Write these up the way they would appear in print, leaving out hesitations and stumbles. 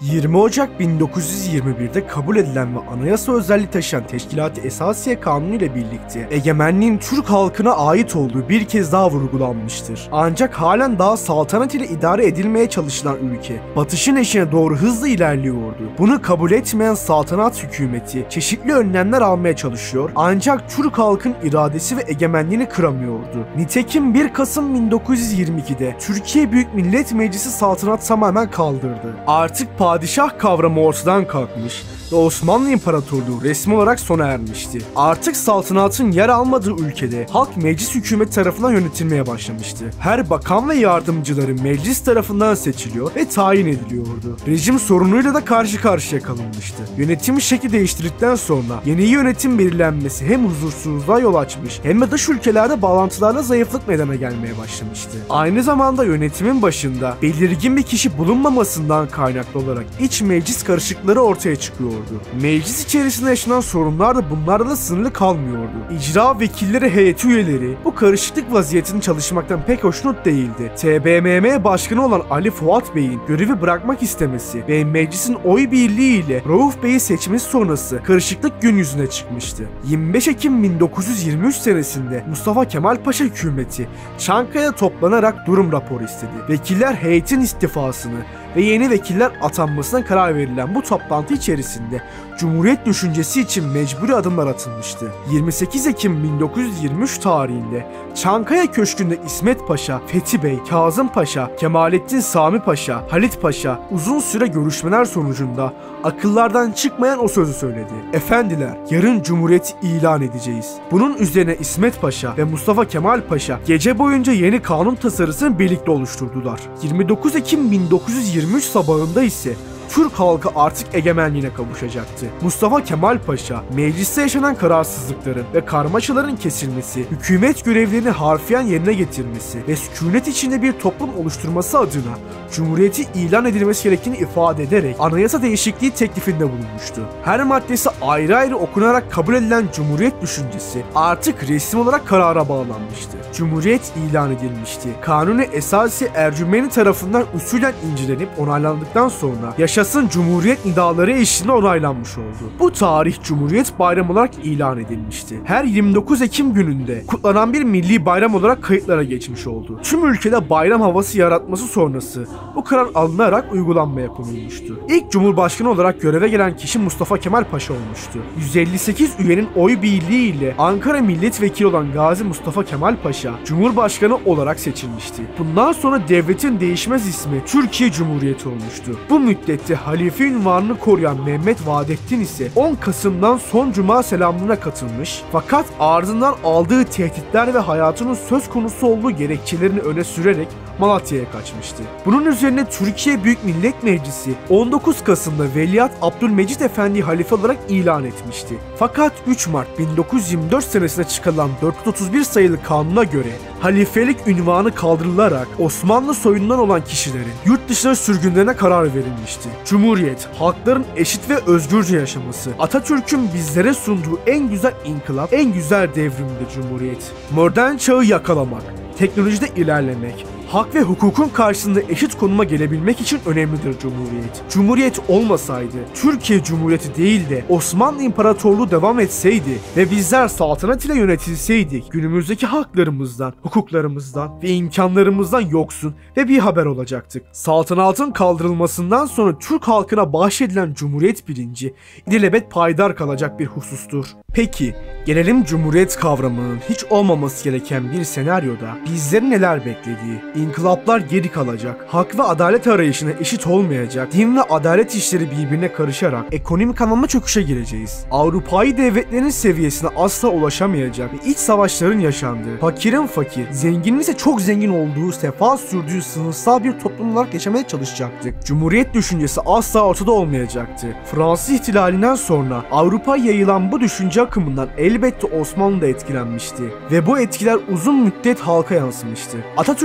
20 Ocak 1921'de kabul edilen ve anayasa özelliği taşıyan Teşkilat-ı Esasiye Kanunu ile birlikte egemenliğin Türk halkına ait olduğu bir kez daha vurgulanmıştır. Ancak halen daha saltanat ile idare edilmeye çalışılan ülke, batışın eşiğine doğru hızla ilerliyordu. Bunu kabul etmeyen saltanat hükümeti çeşitli önlemler almaya çalışıyor, ancak Türk halkın iradesi ve egemenliğini kıramıyordu. Nitekim 1 Kasım 1922'de Türkiye Büyük Millet Meclisi saltanat tamamen kaldırdı. Artık padişah kavramı ortadan kalkmış ve Osmanlı İmparatorluğu resmi olarak sona ermişti. Artık saltanatın yer almadığı ülkede halk meclis hükümeti tarafından yönetilmeye başlamıştı. Her bakan ve yardımcıları meclis tarafından seçiliyor ve tayin ediliyordu. Rejim sorunuyla da karşı karşıya kalınmıştı. Yönetim şekli değiştirdikten sonra yeni yönetim belirlenmesi hem huzursuzluğa yol açmış hem de dış ülkelerde bağlantılarla zayıflık meydana gelmeye başlamıştı. Aynı zamanda yönetimin başında belirgin bir kişi bulunmamasından kaynaklı olarak iç meclis karışıkları ortaya çıkıyordu. Meclis içerisinde yaşanan sorunlar da bunlarla da sınırlı kalmıyordu. İcra vekilleri heyeti üyeleri bu karışıklık vaziyetini çalışmaktan pek hoşnut değildi. TBMM başkanı olan Ali Fuat Bey'in görevi bırakmak istemesi ve meclisin oy birliğiyle Rauf Bey'i seçmesi sonrası karışıklık gün yüzüne çıkmıştı. 25 Ekim 1923 senesinde Mustafa Kemal Paşa hükümeti Çankaya'da toplanarak durum raporu istedi. Vekiller heyetin istifasını ve yeni vekiller atanmasına karar verilen bu toplantı içerisinde Cumhuriyet düşüncesi için mecburi adımlar atılmıştı. 28 Ekim 1923 tarihinde Çankaya Köşkü'nde İsmet Paşa, Fethi Bey, Kazım Paşa, Kemalettin Sami Paşa, Halit Paşa uzun süre görüşmeler sonucunda akıllardan çıkmayan o sözü söyledi. Efendiler, yarın Cumhuriyeti ilan edeceğiz. Bunun üzerine İsmet Paşa ve Mustafa Kemal Paşa gece boyunca yeni kanun tasarısını birlikte oluşturdular. 29 Ekim 1923 sabahında ise Türk halkı artık egemenliğine kavuşacaktı. Mustafa Kemal Paşa, mecliste yaşanan kararsızlıkların ve karmaşaların kesilmesi, hükümet görevlerini harfiyen yerine getirmesi ve sükunet içinde bir toplum oluşturması adına Cumhuriyeti ilan edilmesi gerektiğini ifade ederek anayasa değişikliği teklifinde bulunmuştu. Her maddesi ayrı ayrı okunarak kabul edilen Cumhuriyet düşüncesi artık resmi olarak karara bağlanmıştı. Cumhuriyet ilan edilmişti. Kanuni Esası Ercümeni tarafından usulen incelenip onaylandıktan sonra yaşasın Cumhuriyet nidaları eşliğinde onaylanmış oldu. Bu tarih Cumhuriyet Bayramı olarak ilan edilmişti. Her 29 Ekim gününde kutlanan bir milli bayram olarak kayıtlara geçmiş oldu. Tüm ülkede bayram havası yaratması sonrası bu karar alınarak uygulanmaya konulmuştu. İlk Cumhurbaşkanı olarak göreve gelen kişi Mustafa Kemal Paşa olmuştu. 158 üyenin oy birliğiyle Ankara Milletvekili olan Gazi Mustafa Kemal Paşa Cumhurbaşkanı olarak seçilmişti. Bundan sonra devletin değişmez ismi Türkiye Cumhuriyeti olmuştu. Bu müddette halife unvanını koruyan Mehmet Vahdettin ise 10 Kasım'dan son Cuma selamlığına katılmış, fakat ardından aldığı tehditler ve hayatının söz konusu olduğu gerekçelerini öne sürerek Malatya'ya kaçmıştı. Bunun üzerine Türkiye Büyük Millet Meclisi 19 Kasım'da Veliaht Abdülmecit Efendi halife olarak ilan etmişti. Fakat 3 Mart 1924 senesinde çıkarılan 431 sayılı kanuna göre halifelik unvanı kaldırılarak Osmanlı soyundan olan kişilerin yurt dışına sürgünlerine karar verilmişti. Cumhuriyet, halkların eşit ve özgürce yaşaması, Atatürk'ün bizlere sunduğu en güzel inkılap, en güzel devrimdir Cumhuriyet. Modern çağı yakalamak, teknolojide ilerlemek, hak ve hukukun karşısında eşit konuma gelebilmek için önemlidir Cumhuriyet. Cumhuriyet olmasaydı, Türkiye Cumhuriyeti değil de Osmanlı İmparatorluğu devam etseydi ve bizler saltanat ile yönetilseydik, günümüzdeki haklarımızdan, hukuklarımızdan ve imkanlarımızdan yoksun ve bir haber olacaktık. Saltanatın kaldırılmasından sonra Türk halkına bahşedilen Cumhuriyet bilinci ilelebet payidar kalacak bir husustur. Peki, gelelim Cumhuriyet kavramının hiç olmaması gereken bir senaryoda bizleri neler beklediği. İnkılaplar geri kalacak, hak ve adalet arayışına eşit olmayacak, din ve adalet işleri birbirine karışarak ekonomik anlamda çöküşe gireceğiz. Avrupa'yı devletlerin seviyesine asla ulaşamayacak ve iç savaşların yaşandığı, fakirin fakir, zenginin ise çok zengin olduğu, sefa sürdüğü sınıfsal bir toplum olarak yaşamaya çalışacaktık. Cumhuriyet düşüncesi asla ortada olmayacaktı. Fransız ihtilalinden sonra Avrupa'ya yayılan bu düşünce akımından elbette Osmanlı da etkilenmişti ve bu etkiler uzun müddet halka yansımıştı. Atatürk olmasaydı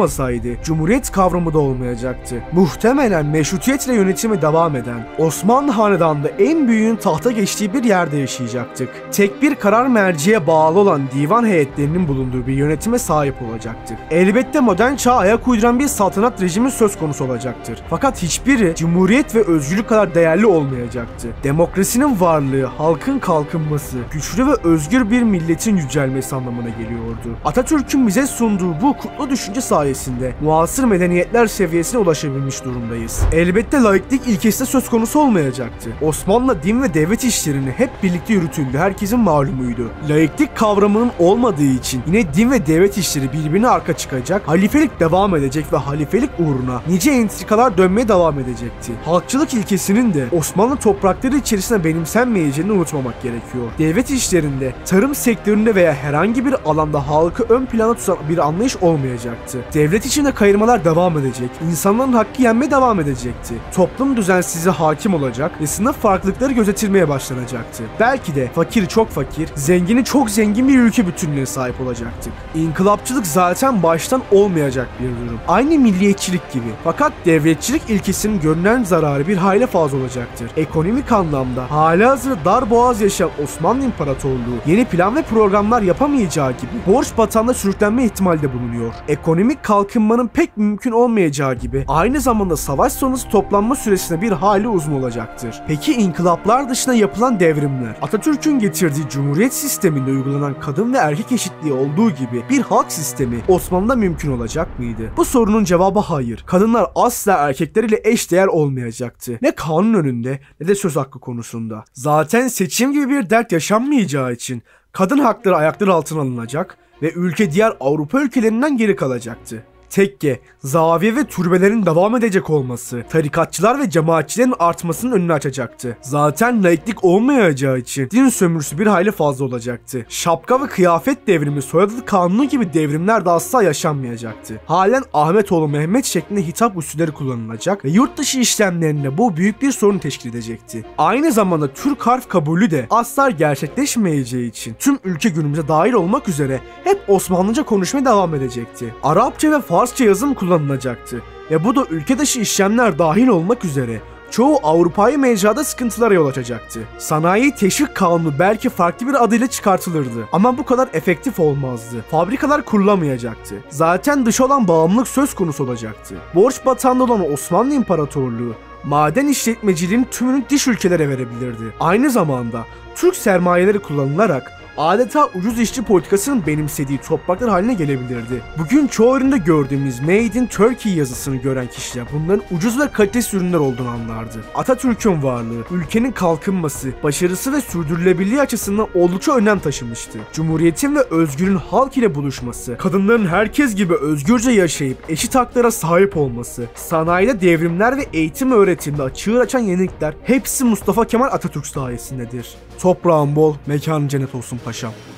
olmasaydı Cumhuriyet kavramı da olmayacaktı. Muhtemelen meşrutiyetle yönetime devam eden Osmanlı Hanedanı'nda en büyüğün tahta geçtiği bir yerde yaşayacaktık. Tek bir karar merciye bağlı olan divan heyetlerinin bulunduğu bir yönetime sahip olacaktık. Elbette modern çağa ayak uyduran bir saltanat rejimi söz konusu olacaktır. Fakat hiçbiri cumhuriyet ve özgürlük kadar değerli olmayacaktı. Demokrasinin varlığı, halkın kalkınması, güçlü ve özgür bir milletin yücelmesi anlamına geliyordu. Atatürk'ün bize sunduğu bu kutlu düşünce sayesinde muasır medeniyetler seviyesine ulaşabilmiş durumdayız. Elbette laiklik ilkesi de söz konusu olmayacaktı. Osmanlı din ve devlet işlerini hep birlikte yürütüldü, herkesin malumuydu. Laiklik kavramının olmadığı için yine din ve devlet işleri birbirine arka çıkacak, halifelik devam edecek ve halifelik uğruna nice entrikalar dönmeye devam edecekti. Halkçılık ilkesinin de Osmanlı toprakları içerisinde benimsenmeyeceğini unutmamak gerekiyor. Devlet işlerinde, tarım sektöründe veya herhangi bir alanda halkı ön plana tutan bir anlayış olmayacaktı. Devlet içinde kayırmalar devam edecek, insanların hakkı yenmeye devam edecekti. Toplum düzensizliği hakim olacak ve sınıf farklılıkları gözetilmeye başlanacaktı. Belki de fakiri çok fakir, zengini çok zengin bir ülke bütünlüğüne sahip olacaktık. İnkılapçılık zaten baştan olmayacak bir durum. Aynı milliyetçilik gibi. Fakat devletçilik ilkesinin görünen zararı bir hayli fazla olacaktır. Ekonomik anlamda halihazırda dar boğaz yaşayan Osmanlı İmparatorluğu yeni plan ve programlar yapamayacağı gibi borç batağında sürüklenme ihtimali de bulunuyor. Ekonomik kalkınmanın pek mümkün olmayacağı gibi aynı zamanda savaş sonrası toplanma süresine bir hayli uzun olacaktır. Peki inkılaplar dışında yapılan devrimler, Atatürk'ün getirdiği cumhuriyet sisteminde uygulanan kadın ve erkek eşitliği olduğu gibi bir halk sistemi Osmanlı'da mümkün olacak mıydı? Bu sorunun cevabı hayır. Kadınlar asla erkekler ile eşdeğer olmayacaktı. Ne kanun önünde ne de söz hakkı konusunda. Zaten seçim gibi bir dert yaşanmayacağı için kadın hakları ayakları altına alınacak ve ülke diğer Avrupa ülkelerinden geri kalacaktı. Tekke, zaviye ve türbelerin devam edecek olması, tarikatçılar ve cemaatçilerin artmasının önünü açacaktı. Zaten laiklik olmayacağı için din sömürüsü bir hayli fazla olacaktı. Şapka ve kıyafet devrimi, soyadı kanunu gibi devrimler de asla yaşanmayacaktı. Halen Ahmetoğlu Mehmet şeklinde hitap usulleri kullanılacak ve yurt dışı işlemlerinde bu büyük bir sorun teşkil edecekti. Aynı zamanda Türk harf kabulü de asla gerçekleşmeyeceği için tüm ülke günümüze dahil olmak üzere hep Osmanlıca konuşmaya devam edecekti. Arapça ve Farsça yazım kullanılacaktı ve bu da ülke dışı işlemler dahil olmak üzere çoğu Avrupa'yı mecrada sıkıntılara yol açacaktı. Sanayi teşvik kanunu belki farklı bir adıyla çıkartılırdı ama bu kadar efektif olmazdı. Fabrikalar kurulamayacaktı. Zaten dışa olan bağımlılık söz konusu olacaktı. Borç batağında olan Osmanlı İmparatorluğu maden işletmeciliğinin tümünü dış ülkelere verebilirdi. Aynı zamanda Türk sermayeleri kullanılarak adeta ucuz işçi politikasının benimsediği topraklar haline gelebilirdi. Bugün çoğu üründe gördüğümüz Made in Turkey yazısını gören kişiler bunların ucuz ve kalitesiz ürünler olduğunu anlardı. Atatürk'ün varlığı, ülkenin kalkınması, başarısı ve sürdürülebilirliği açısından oldukça önem taşımıştı. Cumhuriyetin ve özgürün halk ile buluşması, kadınların herkes gibi özgürce yaşayıp eşit haklara sahip olması, sanayide devrimler ve eğitim öğretimde çığır açan yenilikler hepsi Mustafa Kemal Atatürk sayesindedir. Toprağın bol, mekanın cennet olsun paşam.